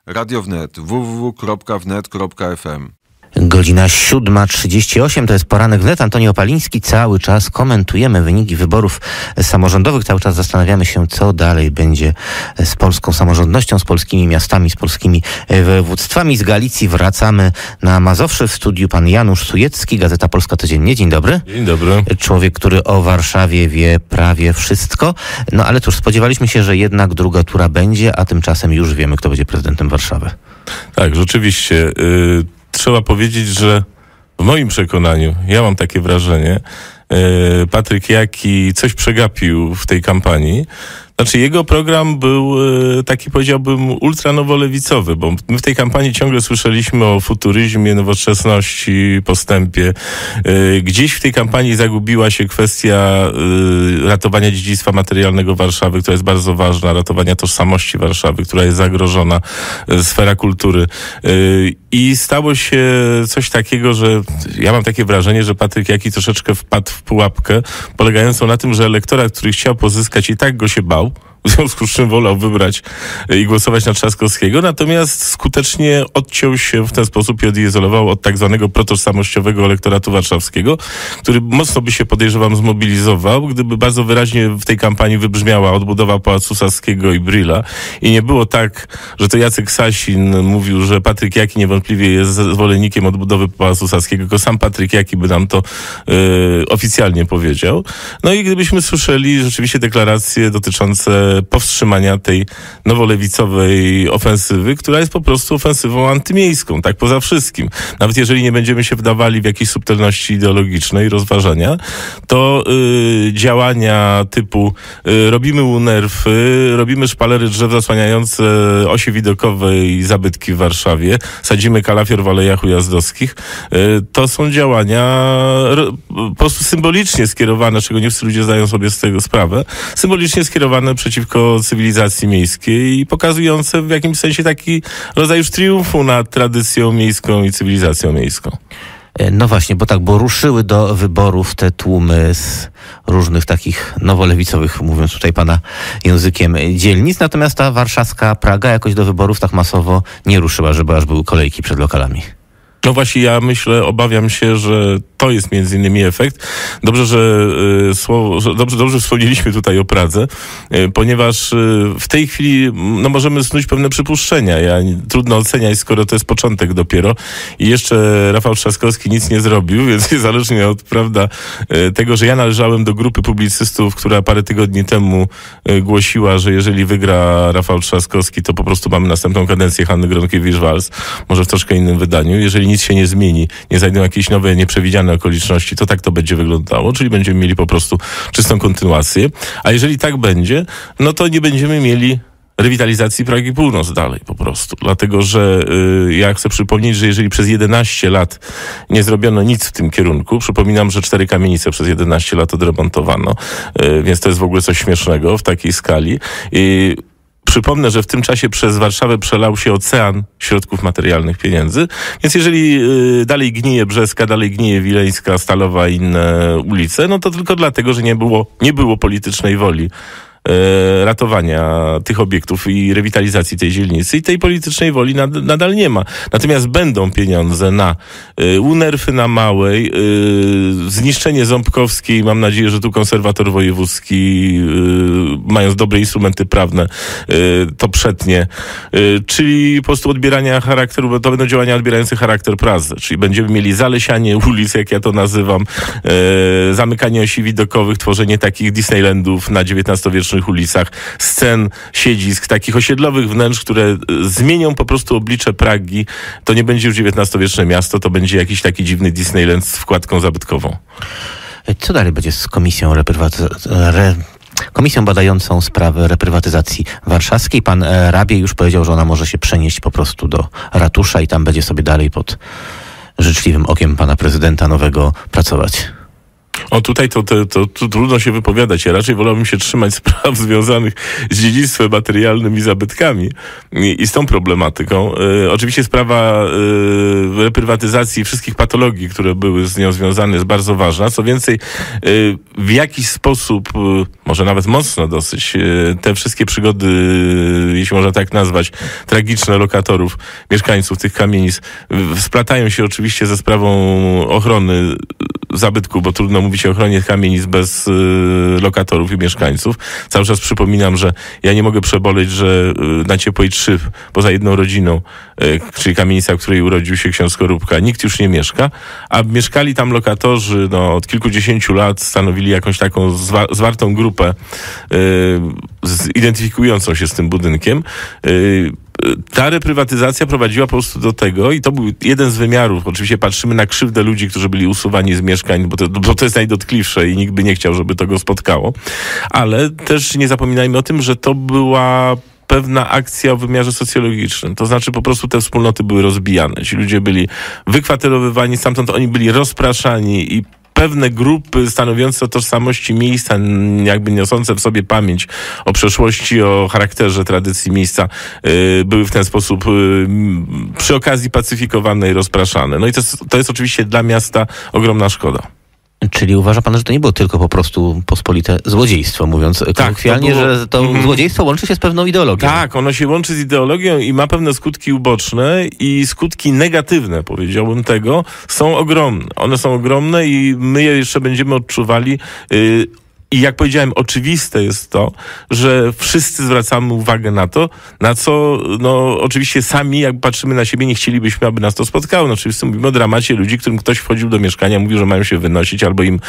Radio Wnet www.wnet.fm. Godzina 7:38, to jest Poranek Wnet. Antoni Opaliński. Cały czas komentujemy wyniki wyborów samorządowych. Cały czas zastanawiamy się, co dalej będzie z polską samorządnością, z polskimi miastami, z polskimi województwami. Z Galicji wracamy na Mazowsze. W studiu pan Janusz Sujecki, Gazeta Polska Codziennie. Dzień dobry. Dzień dobry. Człowiek, który o Warszawie wie prawie wszystko. No ale cóż, spodziewaliśmy się, że jednak druga tura będzie, a tymczasem już wiemy, kto będzie prezydentem Warszawy. Tak, rzeczywiście. Trzeba powiedzieć, że w moim przekonaniu, ja mam takie wrażenie, Patryk Jaki coś przegapił w tej kampanii. Znaczy jego program był taki, powiedziałbym, ultranowolewicowy, bo my w tej kampanii ciągle słyszeliśmy o futuryzmie, nowoczesności, postępie. Gdzieś w tej kampanii zagubiła się kwestia ratowania dziedzictwa materialnego Warszawy, która jest bardzo ważna, ratowania tożsamości Warszawy, która jest zagrożona, sfera kultury. I stało się coś takiego, że ja mam takie wrażenie, że Patryk Jaki troszeczkę wpadł w pułapkę, polegającą na tym, że elektorat, który chciał pozyskać, i tak go się bał, w związku z czym wolał wybrać i głosować na Trzaskowskiego, natomiast skutecznie odciął się w ten sposób i odizolował od tak zwanego protożsamościowego elektoratu warszawskiego, który mocno by się, podejrzewam, zmobilizował, gdyby bardzo wyraźnie w tej kampanii wybrzmiała odbudowa Pałacu Saskiego i Brühla i nie było tak, że to Jacek Sasin mówił, że Patryk Jaki niewątpliwie jest zwolennikiem odbudowy Pałacu Saskiego, tylko sam Patryk Jaki by nam to oficjalnie powiedział. No i gdybyśmy słyszeli rzeczywiście deklaracje dotyczące powstrzymania tej nowolewicowej ofensywy, która jest po prostu ofensywą antymiejską, tak poza wszystkim. Nawet jeżeli nie będziemy się wdawali w jakieś subtelności ideologiczne i rozważania, to działania typu robimy UNERF-y, robimy szpalery drzew zasłaniające osie widokowe i zabytki w Warszawie, sadzimy kalafior w Alejach Ujazdowskich, to są działania po prostu symbolicznie skierowane, czego nie wszyscy ludzie zdają sobie z tego sprawę, symbolicznie skierowane przeciwko cywilizacji miejskiej i pokazujące w jakimś sensie taki rodzaj już triumfu nad tradycją miejską i cywilizacją miejską. No właśnie, bo ruszyły do wyborów te tłumy z różnych takich nowolewicowych, mówiąc tutaj pana językiem, dzielnic, natomiast ta warszawska Praga jakoś do wyborów tak masowo nie ruszyła, żeby aż były kolejki przed lokalami. No właśnie, ja myślę, obawiam się, że to jest między innymi efekt. Dobrze, że dobrze wspomnieliśmy tutaj o Pradze, ponieważ w tej chwili możemy snuć pewne przypuszczenia. Trudno oceniać, skoro to jest początek dopiero i jeszcze Rafał Trzaskowski nic nie zrobił, więc niezależnie od tego, że ja należałem do grupy publicystów, która parę tygodni temu głosiła, że jeżeli wygra Rafał Trzaskowski, to po prostu mamy następną kadencję Hanny Gronkiewicz-Waltz, może w troszkę innym wydaniu. Jeżeli nic się nie zmieni, nie znajdą jakieś nowe, nieprzewidziane okoliczności, to tak to będzie wyglądało, czyli będziemy mieli po prostu czystą kontynuację. A jeżeli tak będzie, no to nie będziemy mieli rewitalizacji Pragi Północ dalej po prostu. Dlatego, że ja chcę przypomnieć, że jeżeli przez 11 lat nie zrobiono nic w tym kierunku, przypominam, że 4 kamienice przez 11 lat odremontowano, więc to jest w ogóle coś śmiesznego w takiej skali. Przypomnę, że w tym czasie przez Warszawę przelał się ocean środków materialnych, pieniędzy. Więc jeżeli dalej gnije Brzeska, dalej gnije Wileńska, Stalowa i inne ulice, no to tylko dlatego, że nie było politycznej woli ratowania tych obiektów i rewitalizacji tej dzielnicy i tej politycznej woli nadal nie ma. Natomiast będą pieniądze na UNERF-y na Małej, zniszczenie Ząbkowskiej, mam nadzieję, że tu konserwator wojewódzki, mając dobre instrumenty prawne, to przetnie. Czyli po prostu odbierania charakteru, bo to będą działania odbierające charakter Pradze, czyli będziemy mieli zalesianie ulic, jak ja to nazywam, zamykanie osi widokowych, tworzenie takich Disneylandów na XIX-wiecznych ulicach, scen, siedzisk, takich osiedlowych wnętrz, które zmienią po prostu oblicze Pragi. To nie będzie już XIX-wieczne miasto, to będzie jakiś taki dziwny Disneyland z wkładką zabytkową. Co dalej będzie z komisją badającą sprawę reprywatyzacji warszawskiej? Pan Rabiej już powiedział, że ona może się przenieść po prostu do ratusza i tam będzie sobie dalej pod życzliwym okiem pana prezydenta nowego pracować. O, tutaj to trudno się wypowiadać. Ja raczej wolałbym się trzymać spraw związanych z dziedzictwem materialnym i zabytkami i z tą problematyką. Oczywiście sprawa reprywatyzacji wszystkich patologii, które były z nią związane, jest bardzo ważna. Co więcej, w jakiś sposób, może nawet mocno dosyć, te wszystkie przygody, jeśli można tak nazwać, tragiczne lokatorów, mieszkańców tych kamienic, splatają się oczywiście ze sprawą ochrony zabytku, bo trudno mówić o ochronie kamienic bez lokatorów i mieszkańców. Cały czas przypominam, że ja nie mogę przeboleć, że na Ciepłej 3, poza jedną rodziną, czyli kamienica, w której urodził się ksiądz Skorupka, nikt już nie mieszka, a mieszkali tam lokatorzy od kilkudziesięciu lat, stanowili jakąś taką zwartą grupę identyfikującą się z tym budynkiem. Ta reprywatyzacja prowadziła po prostu do tego, i to był jeden z wymiarów, oczywiście patrzymy na krzywdę ludzi, którzy byli usuwani z mieszkań, bo to jest najdotkliwsze i nikt by nie chciał, żeby to go spotkało, ale też nie zapominajmy o tym, że to była pewna akcja o wymiarze socjologicznym. To znaczy po prostu te wspólnoty były rozbijane. Ci ludzie byli wykwaterowywani, stamtąd oni byli rozpraszani i pewne grupy stanowiące o tożsamości miejsca, jakby niosące w sobie pamięć o przeszłości, o charakterze tradycji miejsca, były w ten sposób przy okazji pacyfikowane i rozpraszane. No i to jest oczywiście dla miasta ogromna szkoda. Czyli uważa pan, że to nie było tylko po prostu pospolite złodziejstwo, mówiąc kolokwialnie, że to złodziejstwo łączy się z pewną ideologią. Tak, ono się łączy z ideologią i ma pewne skutki uboczne i skutki negatywne, powiedziałbym tego, są ogromne. One są ogromne i my je jeszcze będziemy odczuwali. I jak powiedziałem, oczywiste jest to, że wszyscy zwracamy uwagę na to, na co, oczywiście sami, jak patrzymy na siebie, nie chcielibyśmy, aby nas to spotkało. No, oczywiście mówimy o dramacie ludzi, którym ktoś wchodził do mieszkania, mówił, że mają się wynosić, albo im,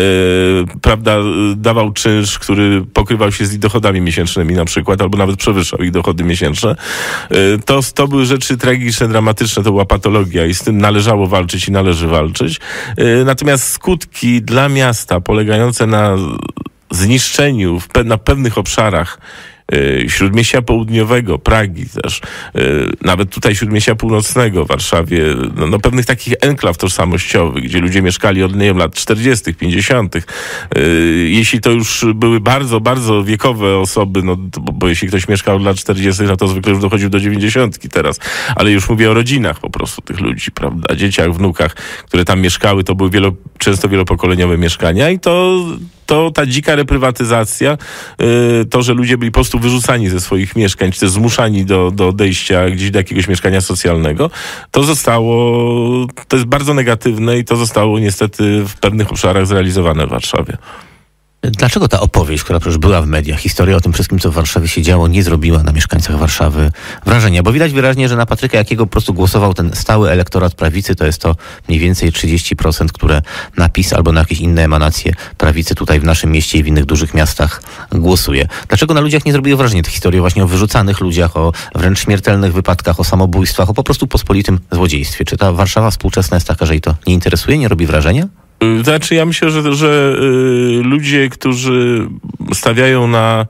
dawał czynsz, który pokrywał się z ich dochodami miesięcznymi na przykład, albo nawet przewyższał ich dochody miesięczne. To były rzeczy tragiczne, dramatyczne, to była patologia i z tym należało walczyć i należy walczyć. Natomiast skutki dla miasta polegające na zniszczeniu na pewnych obszarach Śródmieścia Południowego, Pragi też, nawet tutaj Śródmieścia Północnego w Warszawie, pewnych takich enklaw tożsamościowych, gdzie ludzie mieszkali od lat 40., 50. Jeśli to już były bardzo, bardzo wiekowe osoby, bo jeśli ktoś mieszkał od lat 40., to zwykle już dochodził do 90. teraz, ale już mówię o rodzinach po prostu tych ludzi, prawda, dzieciach, wnukach, które tam mieszkały, to były często wielopokoleniowe mieszkania i to ta dzika reprywatyzacja, to, że ludzie byli po prostu wyrzucani ze swoich mieszkań, czy też zmuszani do odejścia gdzieś do jakiegoś mieszkania socjalnego, to jest bardzo negatywne i to zostało niestety w pewnych obszarach zrealizowane w Warszawie. Dlaczego ta opowieść, która przecież była w mediach, historia o tym wszystkim, co w Warszawie się działo, nie zrobiła na mieszkańcach Warszawy wrażenia? Bo widać wyraźnie, że na Patryka Jakiego po prostu głosował ten stały elektorat prawicy, to jest to mniej więcej 30%, które na PiS albo na jakieś inne emanacje prawicy tutaj w naszym mieście i w innych dużych miastach głosuje. Dlaczego na ludziach nie zrobiło wrażenia te historie właśnie o wyrzucanych ludziach, o wręcz śmiertelnych wypadkach, o samobójstwach, o po prostu pospolitym złodziejstwie? Czy ta Warszawa współczesna jest taka, że jej to nie interesuje, nie robi wrażenia? Znaczy, ja myślę, że ludzie, którzy stawiają na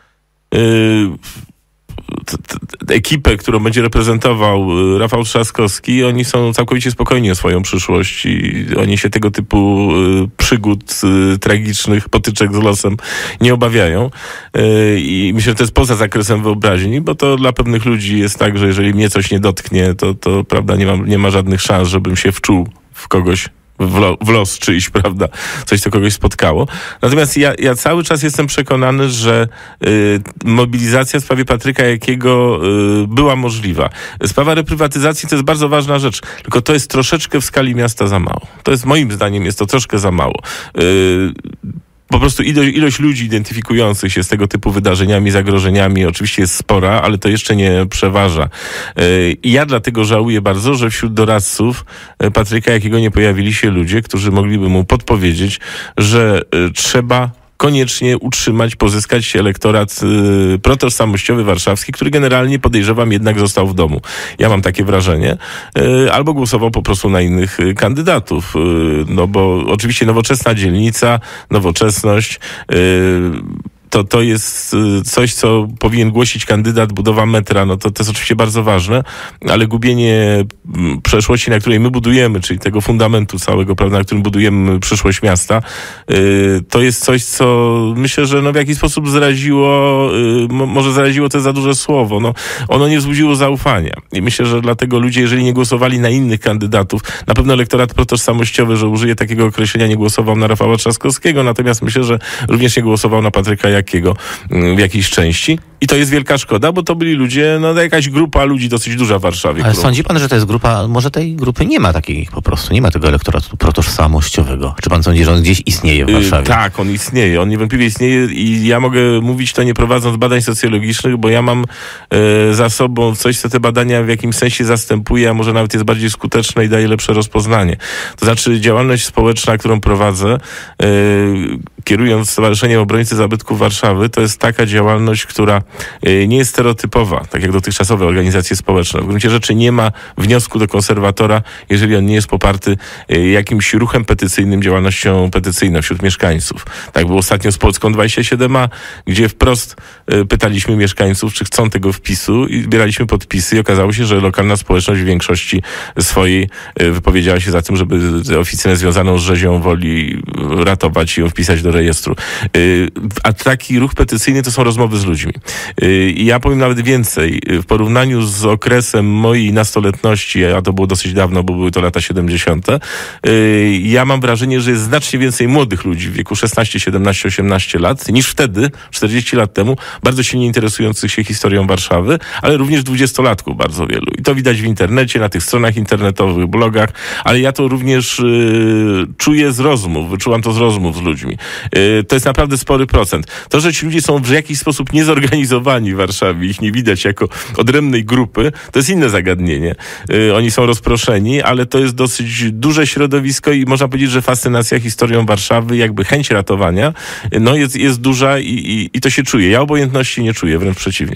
ekipę, którą będzie reprezentował Rafał Trzaskowski, oni są całkowicie spokojni o swoją przyszłość i oni się tego typu przygód tragicznych, potyczek z losem nie obawiają. I myślę, że to jest poza zakresem wyobraźni, bo to dla pewnych ludzi jest tak, że jeżeli mnie coś nie dotknie, to prawda, nie ma żadnych szans, żebym się wczuł w kogoś, w los czyjś, prawda, coś, co kogoś spotkało. Natomiast ja cały czas jestem przekonany, że mobilizacja w sprawie Patryka Jakiego była możliwa. Sprawa reprywatyzacji to jest bardzo ważna rzecz, tylko to jest troszeczkę w skali miasta za mało. To jest, moim zdaniem, jest to troszkę za mało. Po prostu ilość ludzi identyfikujących się z tego typu wydarzeniami, zagrożeniami oczywiście jest spora, ale to jeszcze nie przeważa. I ja dlatego żałuję bardzo, że wśród doradców Patryka Jakiego nie pojawili się ludzie, którzy mogliby mu podpowiedzieć, że trzeba koniecznie pozyskać elektorat protożsamościowy warszawski, który generalnie, podejrzewam, jednak został w domu. Ja mam takie wrażenie. Albo głosował po prostu na innych kandydatów. Bo oczywiście nowoczesna dzielnica, nowoczesność, to jest coś, co powinien głosić kandydat, budowa metra, no to jest oczywiście bardzo ważne, ale gubienie przeszłości, na której my budujemy, czyli tego fundamentu całego, prawda, na którym budujemy przyszłość miasta, to jest coś, co myślę, że no w jakiś sposób zraziło, może zraziło to jest za duże słowo, no ono nie wzbudziło zaufania. I myślę, że dlatego ludzie, jeżeli nie głosowali na innych kandydatów, na pewno elektorat protożsamościowy, że użyję takiego określenia, nie głosował na Rafała Trzaskowskiego, natomiast myślę, że również nie głosował na Patryka Jakiego w jakiejś części. I to jest wielka szkoda, bo to byli ludzie, no jakaś grupa ludzi dosyć duża w Warszawie. Ale sądzi pan, że to jest grupa, może tej grupy nie ma takiej po prostu, nie ma tego elektoratu protożsamościowego? Czy pan sądzi, że on gdzieś istnieje w Warszawie? Tak, on istnieje, on niewątpliwie istnieje i ja mogę mówić to nie prowadząc badań socjologicznych, bo ja mam za sobą coś, co te badania w jakimś sensie zastępuje, a może nawet jest bardziej skuteczne i daje lepsze rozpoznanie. To znaczy działalność społeczna, którą prowadzę, kierując Stowarzyszeniem Obrońcy Zabytków Warszawy, to jest taka działalność, która nie jest stereotypowa, tak jak dotychczasowe organizacje społeczne. W gruncie rzeczy nie ma wniosku do konserwatora, jeżeli on nie jest poparty jakimś ruchem petycyjnym, działalnością petycyjną wśród mieszkańców. Tak było ostatnio z Polską 27a, gdzie wprost pytaliśmy mieszkańców, czy chcą tego wpisu i zbieraliśmy podpisy i okazało się, że lokalna społeczność w większości swojej wypowiedziała się za tym, żeby oficynę związaną z rzezią woli ratować i ją wpisać do rejestru. A taki ruch petycyjny to są rozmowy z ludźmi. I ja powiem nawet więcej. W porównaniu z okresem mojej nastoletności, a to było dosyć dawno, bo były to lata 70., ja mam wrażenie, że jest znacznie więcej młodych ludzi w wieku 16, 17, 18 lat niż wtedy, 40 lat temu, bardzo silnie interesujących się historią Warszawy, ale również 20-latków bardzo wielu. I to widać w internecie, na tych stronach internetowych, blogach, ale ja to również czuję z rozmów, wyczułam to z rozmów z ludźmi. To jest naprawdę spory procent. To, że ci ludzie są w jakiś sposób niezorganizowani w Warszawie, ich nie widać jako odrębnej grupy, to jest inne zagadnienie. Oni są rozproszeni, ale to jest dosyć duże środowisko i można powiedzieć, że fascynacja historią Warszawy, jakby chęć ratowania, no jest duża i to się czuje. Ja obojętności nie czuję, wręcz przeciwnie.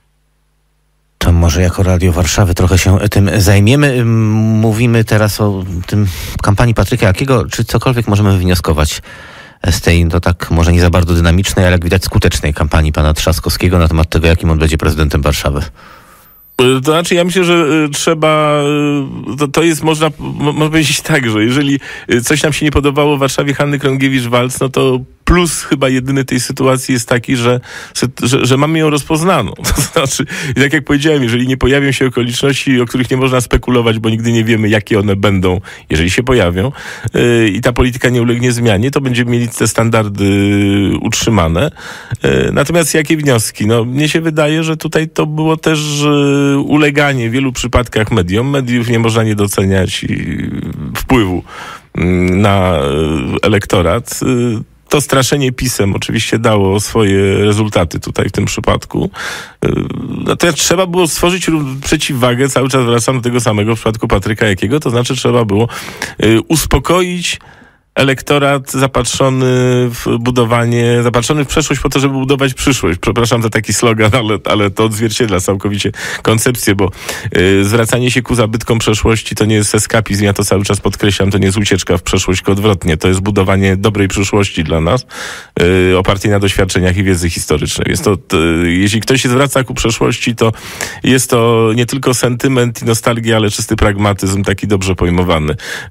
To może jako Radio Warszawy trochę się tym zajmiemy. Mówimy teraz o tym kampanii Patryka Jakiego. Czy cokolwiek możemy wywnioskować z tej, to tak może nie za bardzo dynamicznej, ale jak widać skutecznej kampanii pana Trzaskowskiego na temat tego, jakim on będzie prezydentem Warszawy? To znaczy, ja myślę, że trzeba, to jest, można powiedzieć tak, że jeżeli coś nam się nie podobało w Warszawie Hanny Krągiewicz-Waltz, no to plus chyba jedyny tej sytuacji jest taki, że mamy ją rozpoznaną. To znaczy, tak jak powiedziałem, jeżeli nie pojawią się okoliczności, o których nie można spekulować, bo nigdy nie wiemy, jakie one będą, jeżeli się pojawią, i ta polityka nie ulegnie zmianie, to będziemy mieli te standardy utrzymane. Natomiast jakie wnioski? No, mnie się wydaje, że tutaj to było też uleganie w wielu przypadkach mediom. Mediów nie można nie doceniać wpływu na elektorat. To straszenie PiS-em oczywiście dało swoje rezultaty tutaj w tym przypadku. Natomiast trzeba było stworzyć przeciwwagę, cały czas wracam do tego samego w przypadku Patryka Jakiego, to znaczy trzeba było uspokoić elektorat zapatrzony w budowanie, zapatrzony w przeszłość po to, żeby budować przyszłość. Przepraszam za taki slogan, ale to odzwierciedla całkowicie koncepcję, bo zwracanie się ku zabytkom przeszłości to nie jest eskapizm, ja to cały czas podkreślam, to nie jest ucieczka w przeszłość, tylko odwrotnie. To jest budowanie dobrej przyszłości dla nas, opartej na doświadczeniach i wiedzy historycznej. Jest to, jeśli ktoś się zwraca ku przeszłości, to jest to nie tylko sentyment i nostalgia, ale czysty pragmatyzm, taki dobrze pojmowany.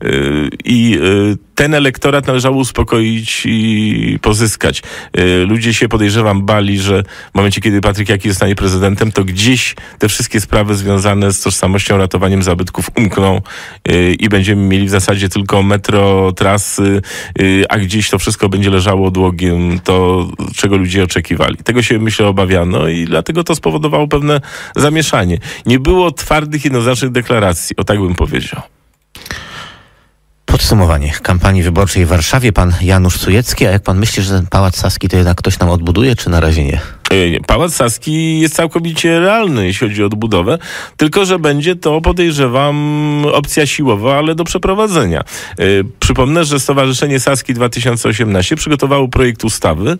I ten elektorat należało uspokoić i pozyskać. Ludzie się, podejrzewam, bali, że w momencie, kiedy Patryk Jaki zostanie prezydentem, to gdzieś te wszystkie sprawy związane z tożsamością, ratowaniem zabytków umkną i będziemy mieli w zasadzie tylko metro, trasy, a gdzieś to wszystko będzie leżało odłogiem, to czego ludzie oczekiwali. Tego się, myślę, obawiano i dlatego to spowodowało pewne zamieszanie. Nie było twardych, jednoznacznych deklaracji, o tak bym powiedział. Podsumowanie kampanii wyborczej w Warszawie. Pan Janusz Sujecki, a jak pan myśli, że Pałac Saski to jednak ktoś nam odbuduje, czy na razie nie? Pałac Saski jest całkowicie realny, jeśli chodzi o odbudowę, tylko że będzie to, podejrzewam, opcja siłowa, ale do przeprowadzenia. Przypomnę, że Stowarzyszenie Saski 2018 przygotowało projekt ustawy,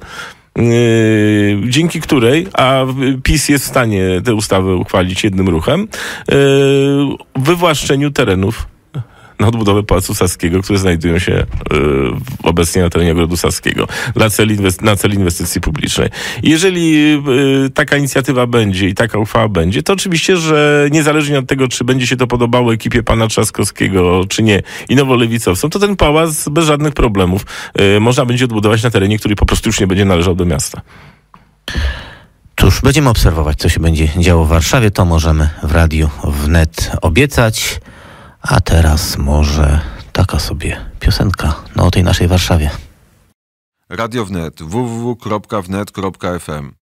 dzięki której, a PiS jest w stanie tę ustawę uchwalić jednym ruchem, wywłaszczeniu terenów na odbudowę Pałacu Saskiego, które znajdują się obecnie na terenie Ogrodu Saskiego na cel inwestycji publicznej. Jeżeli taka inicjatywa będzie i taka uchwała będzie, to oczywiście, że niezależnie od tego, czy będzie się to podobało ekipie pana Trzaskowskiego, czy nie, i nowolewicowcom, to ten pałac bez żadnych problemów można będzie odbudować na terenie, który po prostu już nie będzie należał do miasta. Cóż, będziemy obserwować, co się będzie działo w Warszawie. To możemy w Radiu Wnet obiecać. A teraz może taka sobie piosenka o tej naszej Warszawie. Radio Wnet, www.wnet.fm